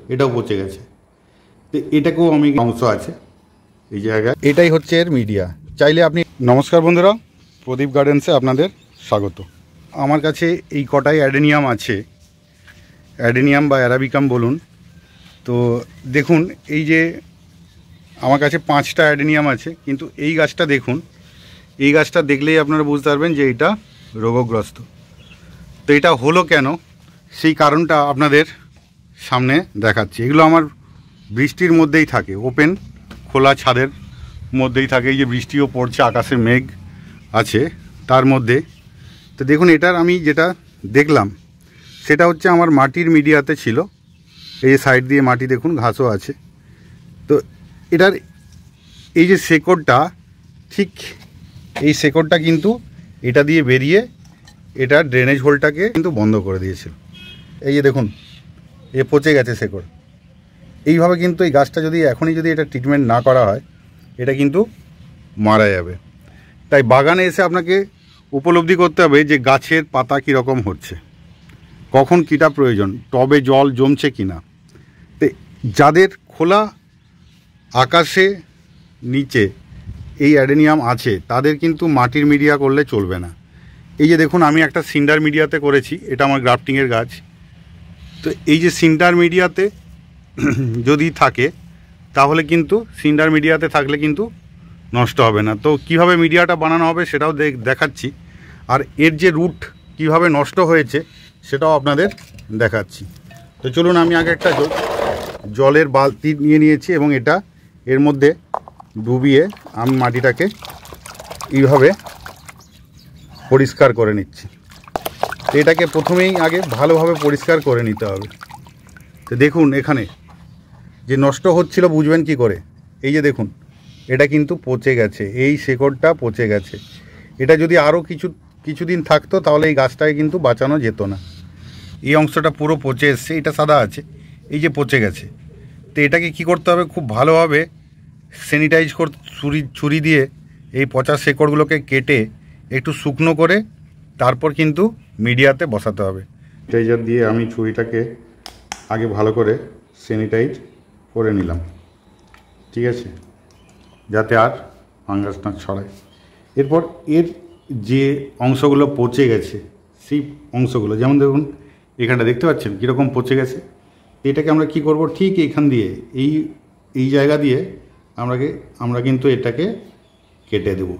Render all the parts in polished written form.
এটাও পচে গেছে। তো এটাকেও আমি অংশ আছে এই জায়গায়, এটাই হচ্ছে এর মিডিয়া। চাইলে আপনি, নমস্কার বন্ধুরা, প্রদীপ গার্ডেন্সে আপনাদের স্বাগত। আমার কাছে এই কটাই অ্যাডেনিয়াম আছে, অ্যাডেনিয়াম বা অ্যারাবিকাম বলুন। তো দেখুন, এই যে আমার কাছে 5টা অ্যাডেনিয়াম আছে, কিন্তু এই গাছটা দেখুন, এই গাছটা দেখলেই আপনারা বুঝতে পারবেন যে এটা রোগগ্রস্ত। তো এটা হলো কেন, সেই কারণটা আপনাদের সামনে দেখাচ্ছি। এগুলো আমার বৃষ্টির মধ্যেই থাকে, ওপেন খোলা ছাদের মধ্যেই থাকে। এই যে বৃষ্টিও পড়ছে, আকাশে মেঘ আছে তার মধ্যে। তো দেখুন, এটার আমি যেটা দেখলাম সেটা হচ্ছে আমার মাটির মিডিয়াতে ছিল। এই যে সাইড দিয়ে মাটি দেখুন, ঘাসও আছে। তো এটার এই যে শেকড়টা, ঠিক এই শেকড়টা কিন্তু এটা দিয়ে বেরিয়ে এটা ড্রেনেজ হোলটাকে কিন্তু বন্ধ করে দিয়েছিল। এই যে দেখুন, এ পচে গেছে শেকড়। এইভাবে কিন্তু এই গাছটা যদি এখনই যদি এটা ট্রিটমেন্ট না করা হয়, এটা কিন্তু মারা যাবে। তাই বাগানে এসে আপনাকে উপলব্ধি করতে হবে যে গাছের পাতা কীরকম হচ্ছে, কখন কীটা প্রয়োজন, টবে জল জমছে কি না। তো যাদের খোলা আকাশে নিচে এই অ্যাডেনিয়াম আছে, তাদের কিন্তু মাটির মিডিয়া করলে চলবে না। এই যে দেখুন, আমি একটা সিন্ডার মিডিয়াতে করেছি, এটা আমার গ্রাফটিংয়ের গাছ। তো এই যে সিন্ডার মিডিয়াতে যদি থাকে, তাহলে কিন্তু সিন্ডার মিডিয়াতে থাকলে কিন্তু নষ্ট হবে না। তো কিভাবে মিডিয়াটা বানানো হবে সেটাও দেখাচ্ছি, আর এর যে রুট কিভাবে নষ্ট হয়েছে সেটাও আপনাদের দেখাচ্ছি। তো চলুন, আমি আগে একটা জলের বালতি নিয়ে নিয়েছি এবং এটা এর মধ্যে ডুবিয়ে আমি মাটিটাকে এইভাবে পরিষ্কার করে নিচ্ছি। এটাকে প্রথমেই আগে ভালোভাবে পরিষ্কার করে নিতে হবে। তো দেখুন, এখানে যে নষ্ট হচ্ছিল বুঝবেন কি করে, এই যে দেখুন, এটা কিন্তু পচে গেছে, এই শেকড়টা পচে গেছে। এটা যদি আরও কিছুদিন থাকতো তাহলে এই গাছটাকে কিন্তু বাঁচানো যেত না। এই অংশটা পুরো পচে এসছে, এটা সাদা আছে, এই যে পচে গেছে। তো এটাকে কি করতে হবে, খুব ভালোভাবে স্যানিটাইজ ছুরি দিয়ে এই পচা শেকড়গুলোকে কেটে একটু শুকনো করে তারপর কিন্তু মিডিয়াতে বসাতে হবে। স্যানিটাইজার দিয়ে আমি ছুরিটাকে আগে ভালো করে স্যানিটাইজ করে নিলাম, ঠিক আছে, যাতে আর ফাঙ্গাস না ছড়ায়। এরপর এর যে অংশগুলো পচে গেছে, সেই অংশগুলো, যেমন দেখুন এখানটা দেখতে পাচ্ছেন কীরকম পচে গেছে। এটাকে আমরা কি করব, ঠিক এখান দিয়ে এই জায়গা দিয়ে আমরা কিন্তু এটাকে কেটে দেব।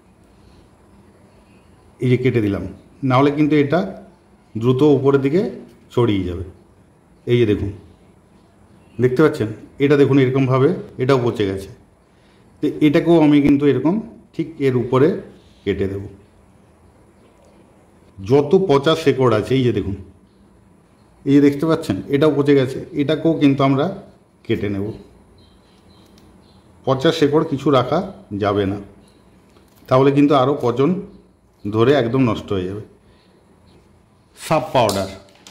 এই যে কেটে দিলাম, নাহলে কিন্তু এটা দ্রুত উপরের দিকে ছড়িয়ে যাবে। এই যে দেখুন, দেখতে পাচ্ছেন, এটা দেখুন এরকমভাবে এটাও পচে গেছে। তো এটাকেও আমি কিন্তু এরকম ঠিক এর উপরে কেটে দেব। যত পচা শেকড় আছে, এই যে দেখুন, এই যে দেখতে পাচ্ছেন এটাও পচে গেছে, এটাকেও কিন্তু আমরা কেটে নেব। পচা শেকড় কিছু রাখা যাবে না, তাহলে কিন্তু আরও পচন ধরে একদম নষ্ট হয়ে যাবে। সাপ পাউডার,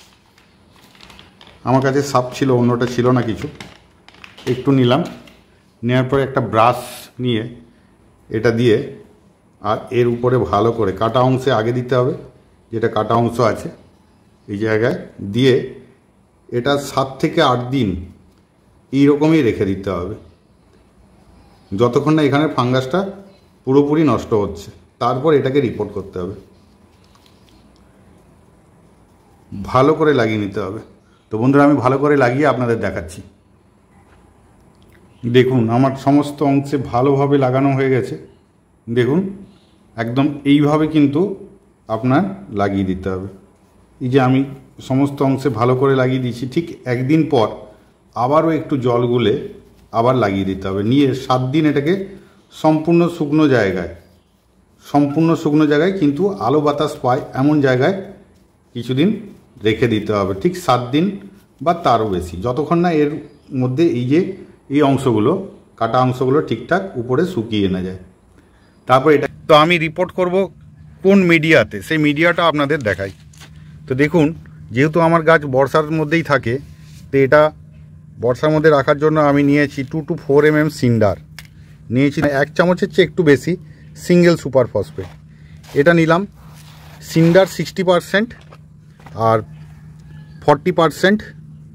আমার কাছে সাপ ছিল, অন্যটা ছিল না কিছু, একটু নিলাম। নেওয়ার পরে একটা ব্রাশ নিয়ে এটা দিয়ে আর এর উপরে ভালো করে কাটা অংশে আগে দিতে হবে, যেটা কাটা অংশ আছে এই জায়গায় দিয়ে এটা 7 থেকে 8 দিন এইরকমই রেখে দিতে হবে, যতক্ষণ না এখানে ফাঙ্গাসটা পুরোপুরি নষ্ট হচ্ছে। তারপর এটাকে রিপোর্ট করতে হবে, ভালো করে লাগিয়ে নিতে হবে। তো বন্ধুরা, আমি ভালো করে লাগিয়ে আপনাদের দেখাচ্ছি। দেখুন, আমার সমস্ত অংশে ভালোভাবে লাগানো হয়ে গেছে। দেখুন, একদম এইভাবে কিন্তু আপনার লাগিয়ে দিতে হবে। এই যে আমি সমস্ত অংশে ভালো করে লাগিয়ে দিয়েছি, ঠিক একদিন পর আবারও একটু জল গুলে আবার লাগিয়ে দিতে হবে। নিয়ে 7 দিন এটাকে সম্পূর্ণ শুকনো জায়গায় কিন্তু আলো বাতাস পায় এমন জায়গায় কিছুদিন রেখে দিতে হবে, ঠিক 7 দিন বা তারও বেশি, যতক্ষণ না এর মধ্যে এই অংশগুলো, কাটা অংশগুলো ঠিকঠাক উপরে শুকিয়ে না যায়। তারপর এটা তো আমি রিপোর্ট করব কোন মিডিয়াতে, সেই মিডিয়াটা আপনাদের দেখাই। তো দেখুন, যেহেতু আমার গাছ বর্ষার মধ্যেই থাকে, তো এটা বর্ষার মধ্যে রাখার জন্য আমি নিয়েছি 2 to 4 mm সিন্ডার নিয়েছি, 1 চামচের চেয়ে একটু বেশি সিঙ্গেল সুপার ফসফেট। এটা নিলাম। সিন্ডার 60% আর 40%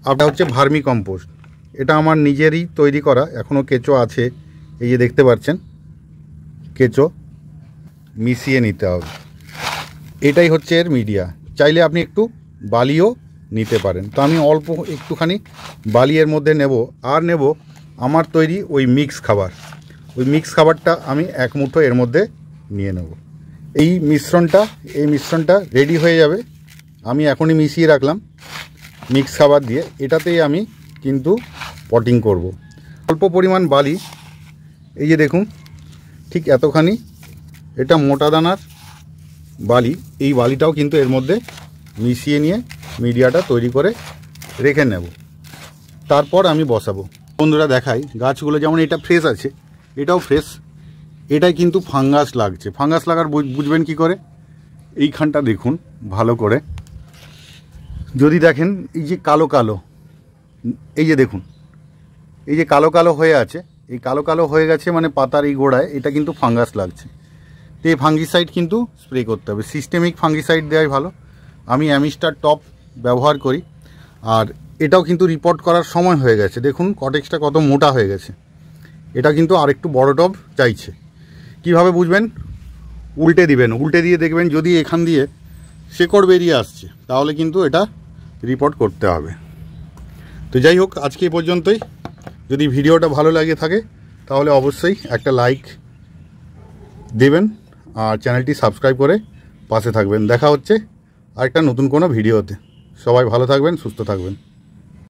আপনার হচ্ছে ভার্মি কম্পোস্ট। এটা আমার নিজেরই তৈরি করা, এখনও কেঁচো আছে, এই যে দেখতে পাচ্ছেন কেঁচো মিশিয়ে নিতে হবে। এটাই হচ্ছে এর মিডিয়া। চাইলে আপনি একটু বালিও নিতে পারেন, তো আমি অল্প একটুখানি বালি এর মধ্যে নেব। আর নেব আমার তৈরি ওই মিক্স খাবার। ওই মিক্স খাবারটা আমি 1 মুঠো এর মধ্যে নিয়ে নেব। এই মিশ্রণটা রেডি হয়ে যাবে। আমি এখনই মিশিয়ে রাখলাম মিক্স খাবার দিয়ে। এটাতেই আমি কিন্তু পটিং করব। অল্প পরিমাণ বালি, এই যে দেখুন ঠিক এতখানি, এটা মোটা দানার বালি। এই বালিটাও কিন্তু এর মধ্যে মিশিয়ে নিয়ে মিডিয়াটা তৈরি করে রেখে নেব। তারপর আমি বসাবো। বন্ধুরা দেখাই, গাছগুলো যেমন এটা ফ্রেশ আছে, এটাও ফ্রেশ। এটাই কিন্তু ফাঙ্গাস লাগছে। ফাঙ্গাস লাগার বুঝবেন কি করে? এইখানটা দেখুন ভালো করে, যদি দেখেন এই যে কালো কালো, এই যে দেখুন এই যে কালো কালো হয়ে আছে, এই কালো কালো হয়ে গেছে মানে পাতার এই গোড়ায়, এটা কিন্তু ফাঙ্গাস লাগছে। তো এই ফাঙ্গিসাইড কিন্তু স্প্রে করতে হবে। সিস্টেমিক ফাঙ্গিসাইড দেওয়াই ভালো। আমি অ্যামিস্টার টপ ব্যবহার করি। আর এটাও কিন্তু রিপোর্ট করার সময় হয়ে গেছে। দেখুন কটেক্সটা কত মোটা হয়ে গেছে। এটা কিন্তু আরেকটু বড় টব চাইছে। কিভাবে বুঝবেন? উল্টে দিবেন, উল্টে দিয়ে দেখবেন যদি এখান দিয়ে শেকড় বেরিয়ে আসছে, তাহলে কিন্তু এটা রিপোর্ট করতে হবে। তো যাই হোক, আজকে এই পর্যন্তই। যদি ভিডিওটা ভালো লাগে থাকে তাহলে অবশ্যই একটা লাইক দেবেন আর চ্যানেলটি সাবস্ক্রাইব করে পাশে থাকবেন। দেখা হচ্ছে আরেকটা নতুন কোনো ভিডিওতে। সবাই ভালো থাকবেন, সুস্থ থাকবেন।